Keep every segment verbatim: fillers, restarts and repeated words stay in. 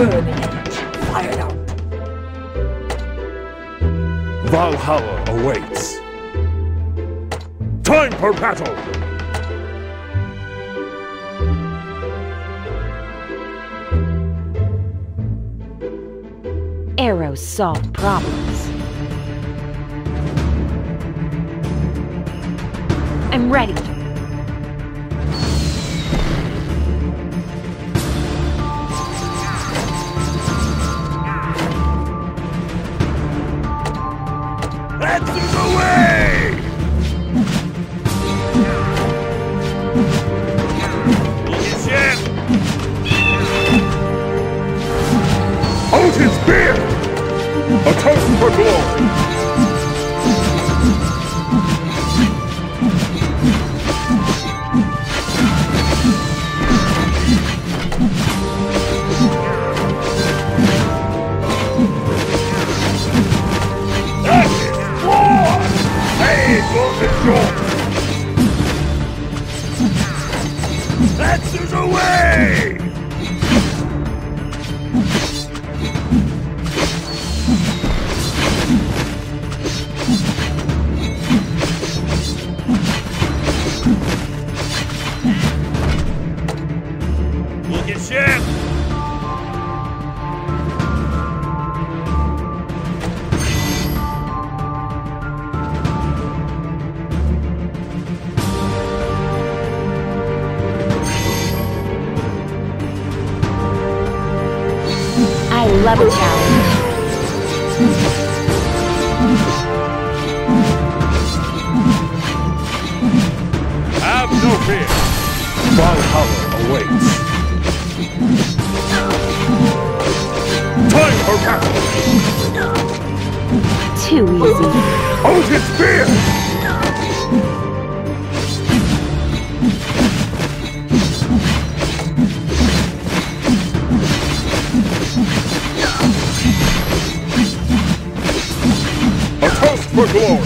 burning image fired up. Valhalla awaits. Time for battle! Arrows solve problems. I'm ready. Answers away! Odin's spear! A toast for glory! That is war! Hey, Golden Shore! Answers away! Look at ship! I love a challenge. Have no fear! Valhalla awaits. Time for battle! Too easy. Odin's spear! A toast for glory!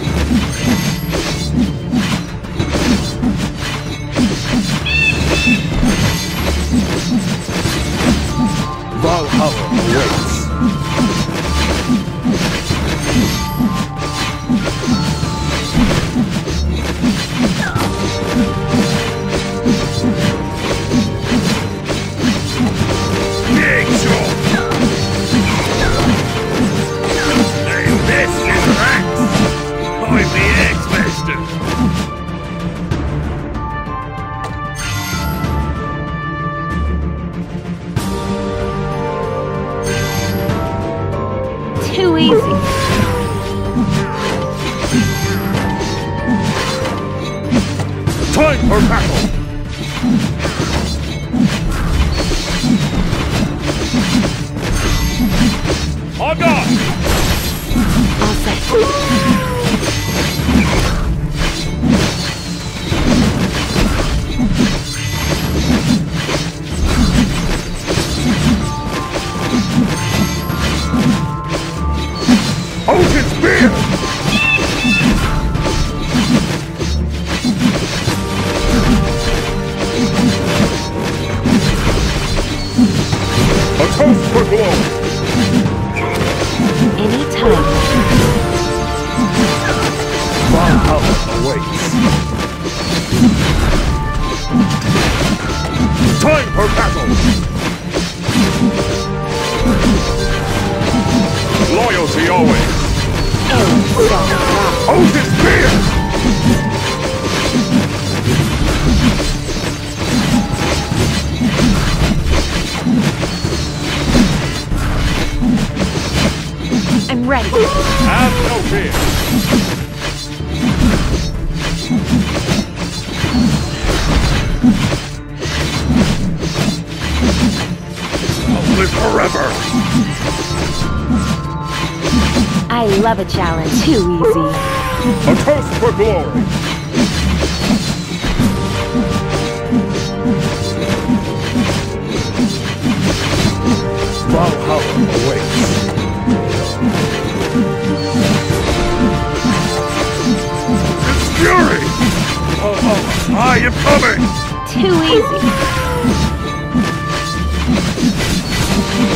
Valhalla awaits. Big shot! Hey, this is Rex! I'm the X-Master! Too easy. Time for battle! On guard! All set. Odin's spear! A toast for glory! Anytime. Valhalla awaits. Time for battle! Loyalty always! Arrows solve problems. Odin's spear! I'm ready. Have no fear! I'll live forever! I love a challenge. Too easy. A toast for glory! Valhalla awaits. It's fury! Oh, oh, I am coming! Too easy.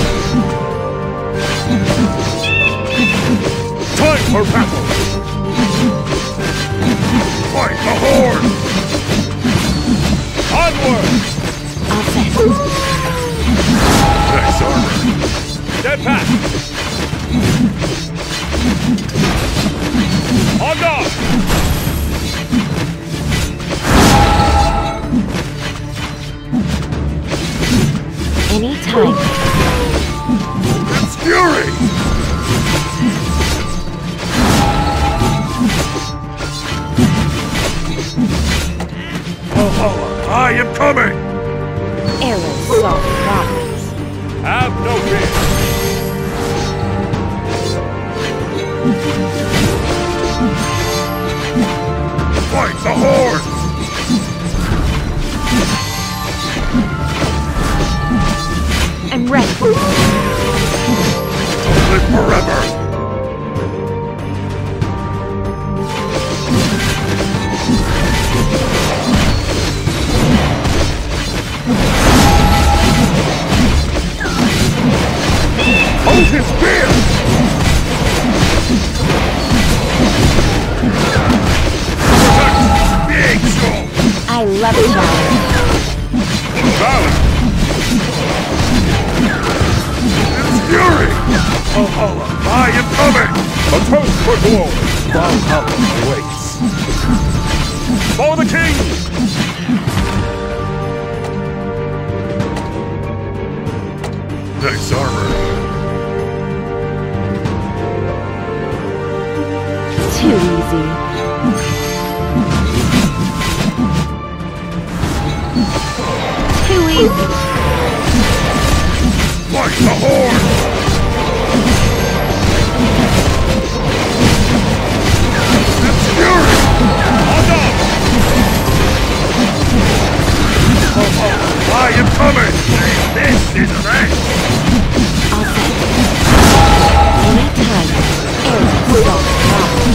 for battle! Fight the horde! Onward! All set. Next armor! Step back! On guard! Anytime. It's fury! Valhalla, I am coming! Arrows solve problems. Have no fear! Fight the horde! I'm ready. Live forever! Hold his spear! Protect! Big strong! I love a challenge. Valor! It's fury! Valhalla, I am coming! A toast for glory! Valhalla awaits! For the king! Next armor! Too easy. Too easy. Fight the horde! It's fury! On up! I am coming! This is rash! All set. Anytime. Arrows solve problems.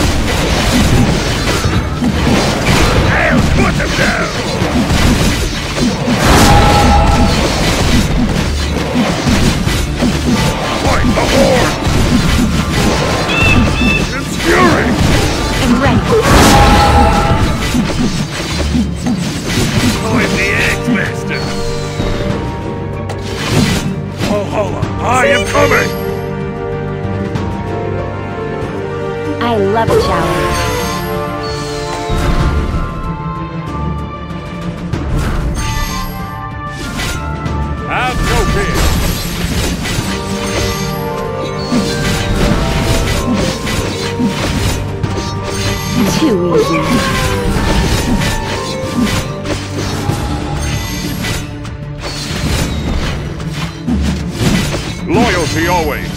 I'll put them down! Fight the horde! It's fury! I'm ready. I'm the X-Master! Valhalla, I am coming! I love a challenge. Have no fear! Too easy. Loyalty always!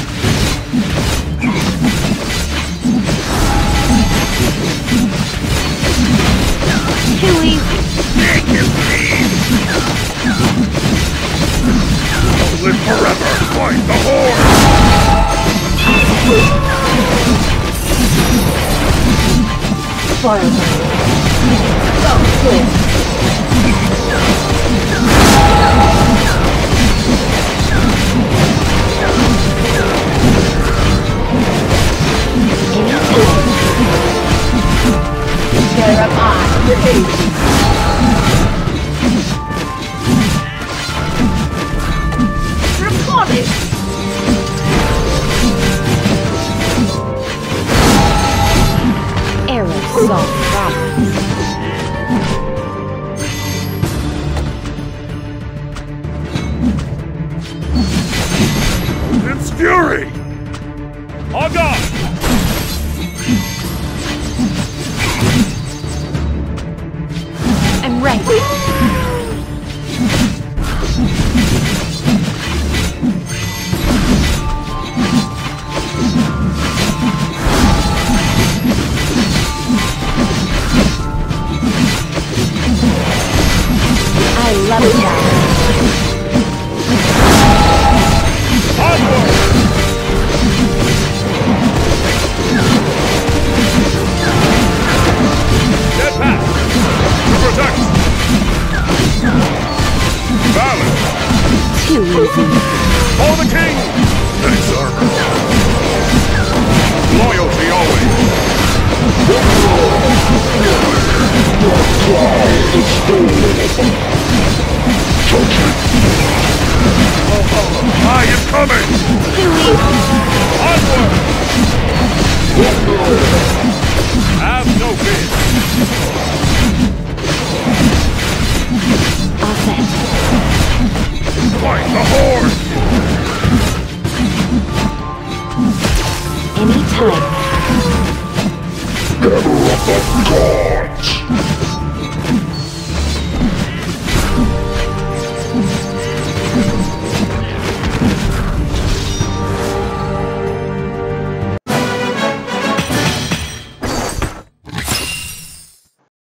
Too easy. Make him bleed! Live forever! Fight the horde! Fire. Oh, good. There am I, the Hades. Draconic! Arrows solve problems. It's fury! On guard! I'm ready. coming! Too easy. Onward! Have no fear! All set. Fight the horde! Anytime. Hammer of the gods!